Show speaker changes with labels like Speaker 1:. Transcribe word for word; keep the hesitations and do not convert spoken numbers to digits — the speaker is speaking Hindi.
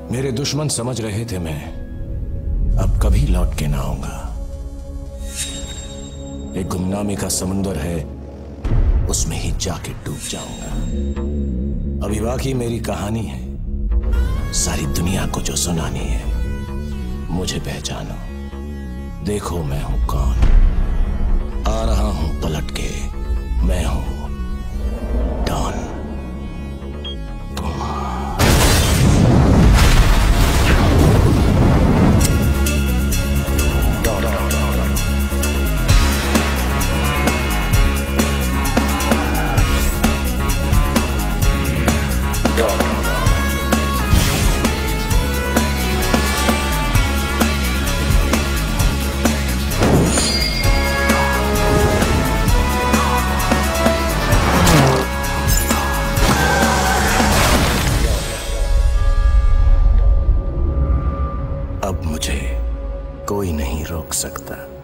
Speaker 1: मेरे दुश्मन समझ रहे थे मैं अब कभी लौट के ना आऊंगा। एक गुमनामी का समुंदर है, उसमें ही जाके डूब जाऊंगा। अभी बाकी मेरी कहानी है, सारी दुनिया को जो सुनानी है। मुझे पहचानो, देखो मैं हूं कौन। आ रहा हूं पलट के, मैं हूं डॉन। अब मुझे कोई नहीं रोक सकता।